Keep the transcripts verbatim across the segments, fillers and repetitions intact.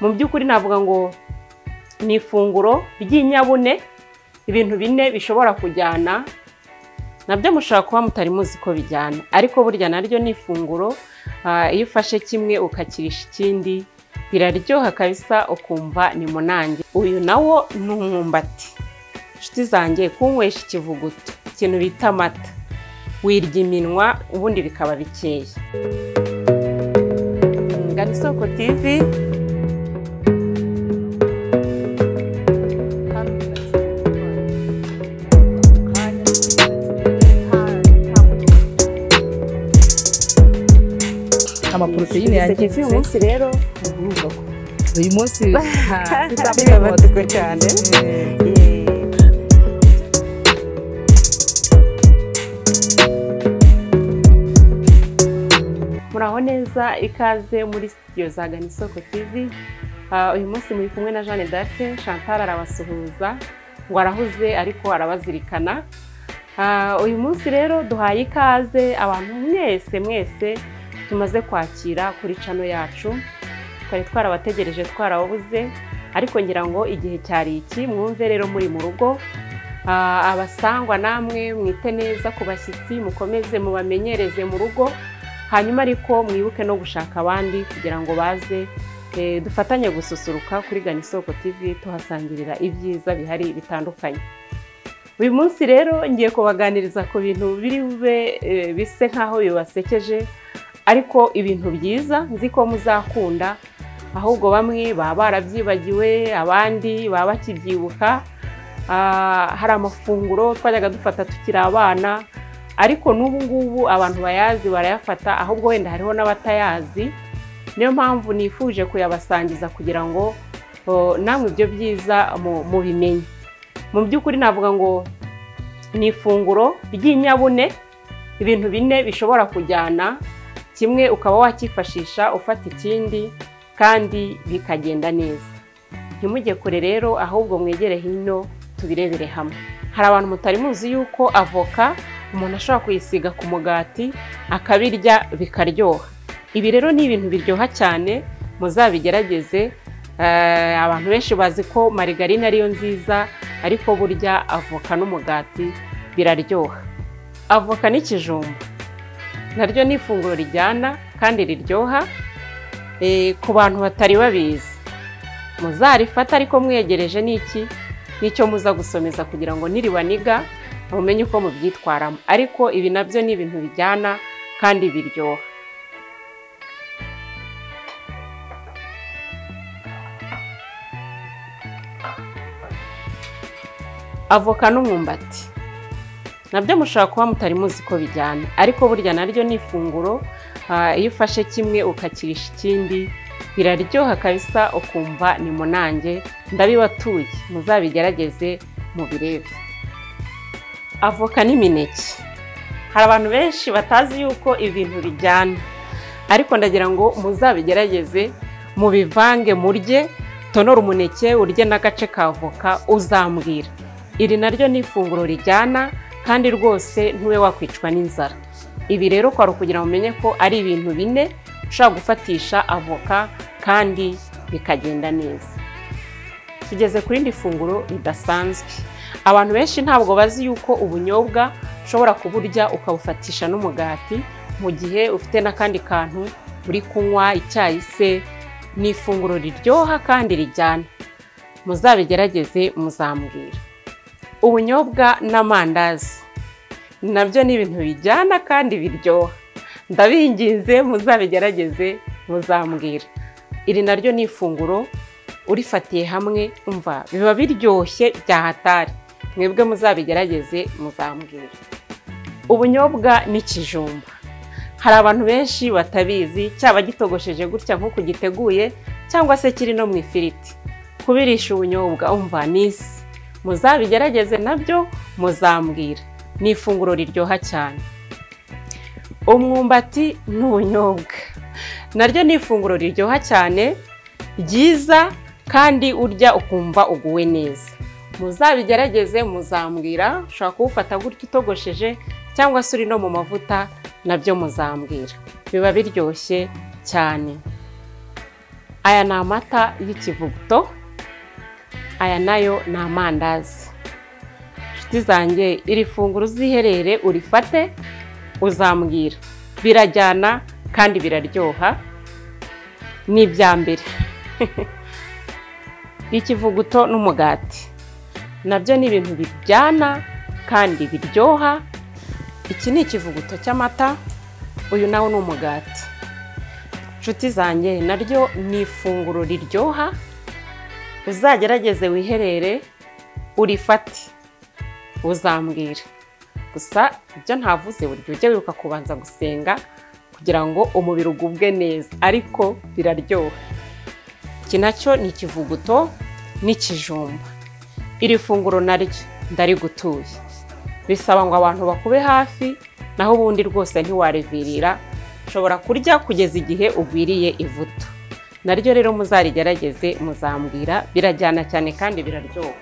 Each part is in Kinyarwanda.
mu by'ukuri navuga ngo ni ifunguro ry'inyabune, ibintu bine bishobora kujyana, nabyo mushobora kuba mutari muzi ko bijyana, ariko burya naryo ni ifunguro iyo ufashe kimwe ukakirisha ikindi biraryoha kabisa ukumva ni munange. Uyu nawo ni umwumbati. Inshuti zanjye, kunywesha ikivuguto, ikintu bita amata, wirya iminwa ubundi bikaba bikeye. Ganisoko T V amaproteine yanjye uyu munsi rero uyu munsi tuzamutse cyane. Muraho neza, ikaze muri studio za Ganisoko T V. Uyu munsi muri kumwe na Jeanne d'Arc. Chantal arabasuhuza ngo arahuze ariko arabazirikana. Uyu munsi rero duhaye ikaze abantu mwese mwese tumaze kwakira kuri channel yacu. Twari twarabategereje twarababuze, ariko ngira ngo igihe cyari iki, mwumve rero muri mu rugo. Abasangwa namwe mwite neza ku bashyitsi, mukomeze mubamenyereze mu rugo, hanyuma ariko mwibuke no gushaka abandi kugira ngo baze dufatanye gususuruka kuri Ganisoko T V tuhasangirira ibyiza bihari bitandukanye. Uyu munsi rero ngiye kubaganiriza ku bintu biri bube bise nkaho bibasekeje, ariko ibintu byiza nzi ko muzakunda, ahubwo bamwe baba barabyibagiwe abandi baba bakibyibuka. Hari amafunguro twajyaga dufata tukiri abana, ariko n'ubu ngubu abantu bayazi barayafata, ahubwo wenda hariho n'abatayazi. Niyo mpamvu nifuje kuyabasangiza kugira ngo namwe ibyo byiza mubimenye. Mu by'ukuri navuga ngo ni ifunguro ry'inyabune, ibintu bine bishobora kujyana, kimwe ukaba wakifashisha ufata ikindi kandi bikagenda neza. Ntimujye kure rero, ahubwo mwegere hino tubirebere hamwe. Hari abantu mutari muzi yuko avoka umuntu ashobora kuyisiga ku mugati akabirya bikaryoha. Ibi rero ni ibintu biryoha cyane, muzabigerageze. Abantu benshi bazi ko marigarine ariyo nziza, ariko burya avoka n'umugati biraryoha. Avoka n'ikijumba naryo ni ifunguro rijyana kandi riryoha. Ku bantu batari babizi muzarifata, ariko mwegereje n'iki nicyo muza gusomeza kugira ngo niribaniga mumenye uko mubyitwaramo. Ariko ibi nabyo ni ibintu bijyana kandi biryoha. Avoka n'umwumbati nabyo mushobora kuba mutari muzi ko bijyana, ariko burya naryo ni ifunguro iyo ufashe kimwe ukakirisha ikindi biraryoha kabisa ukumva ni munange. Ndabibatuye, muzabigerageze mubirebe. Avoka n'imineke, hari abantu benshi batazi yuko ibintu bijyana, ariko ndagira ngo muzabigerageze mubivange murye, tonora umuneke urye n'agace ka avoka uzambwira. Iri naryo ni ifunguro rijyana kandi rwose ntube wakwicwa n'inzara. Ibi rero kwari kugira ngo umenye ko ari ibintu bine ushobora gufatisha avoka kandi bikagenda neza. Tugeze kuri indi funguro ridasanzwe. Abantu benshi ntabwo bazi yuko ubunyobwa ushobora kuburya ukabufatisha n'umugati mu gihe ufite n'akandi kantu uri kunywa, icyayi se. Ni ifunguro riryoha kandi rijyana, muzabigerageze muzambwira. Ubunyobwa n'amandazi nabyo ni ibintu bijyana kandi biryoha. Ndabinginze muzabigerageze muzambwira. Iri naryo ni ifunguro urifatiye hamwe umva biba biryoshye byahatari. Mwebwe muzabigerageze muzambwira. Ubunyobwa n'ikijumba, hari abantu benshi batabizi, cyaba gitogosheje gutya nko kugiteguye cyangwa se kiri no mu ifiriti. Kubirisha ubunyobwa umva nisi, muzabigerageze nabyo muzambwira. Ni ifunguro riryoha cyane. Umwumbati n'ubunyobwa naryo ni ifunguro riryoha cyane, ryiza kandi urya ukumva uguwe neza. Muzabigerageze muzambwira. Ushobora kuwufata gutya utogosheje cyangwa se uri no mu mavuta, nabyo muzambwira. Biba biryoshye cyane. aya ni amata y'ikivuguto, aya nayo ni amandazi. Nshuti zanjye, iri funguro uziherere urifate uzambwira, birajyana kandi biraryoha. Ni ibya mbere. Ikivuguto n'umugati nabyo ni ibintu bijyana kandi biryoha. Iki ni ikivuguto cy'amata, uyu nawo ni umugati. Nshuti zanjye, naryo ni ifunguro riryoha. Uzagerageze wiherere urifate uzambwira. Gusa ibyo ntavuze, buryo ujye wibuka kubanza gusenga kugira ngo umubiri ugubwe neza, ariko biraryoha. Iki nacyo ni ikivuguto n'ikijumba. Iri funguro naryo ndarigutuye. Bisaba ngo abantu bakube hafi, naho ubundi rwose ntiwarevirira. Ushobora kurya kugeza igihe ugwiriye ivuto. Naryo rero muzarigerageze muzambwira, birajyana cyane kandi biraryoha.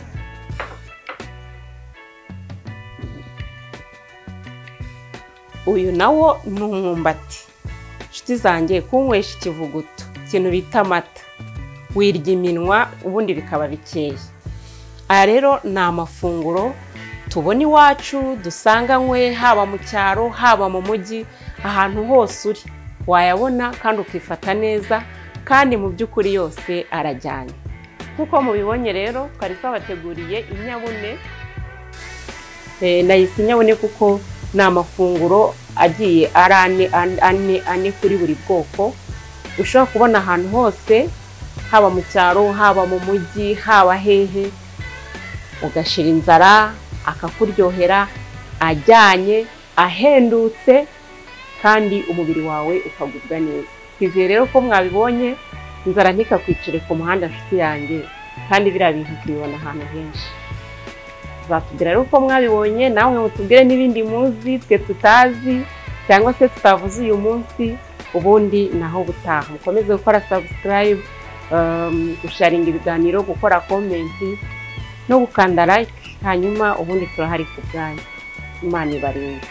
Uyu nawo ni umwumbati. Nshuti zanjye, kunywesha ikivuguto, ikintu bita amata, wirya iminwa ubundi bikaba bikeya. Aya rero ni amafunguro tubona iwacu, dusanganywe haba mu cyaro haba mu mujyi, ahantu hose uri wayabona kandi ukifata neza, kandi mu by'ukuri yose arajyanye. Nkuko mubibonye rero, twari twabateguriye inyabune. E, nayise inyabune kuko ni amafunguro agiye ari ane ane ane kuri buri bwoko. Ushobora kubona ahantu hose, haba mu cyaro haba mu mujyi haba hehe, ugashira inzara akakuryohera, ajyanye, ahendutse, kandi umubiri wawe ukagubwa neza. Twizeye rero ko mwabibonye, inzara ntikakwicire ku muhanda nshuti yanjye, kandi biriya bintu tubibona ahantu henshi. Zatubwira rero ko mwabibonye, namwe mutubwire n'ibindi muzi twe tutazi cyangwa se tutavuze uyu munsi, ubundi naho butaha. Mukomeze gukora subscribe, um, gusharinga ibiganiro, gukora comment no gukanda like, hanyuma ubundi turahari ku bwanyu. Imana ibarinde.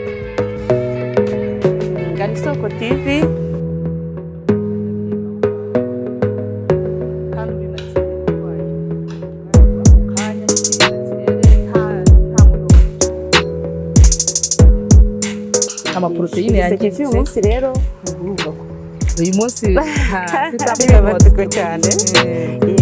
Ganisoko T V. amaproteine yangiritse uyu munsi rero uyu munsi bibabatswe cyane.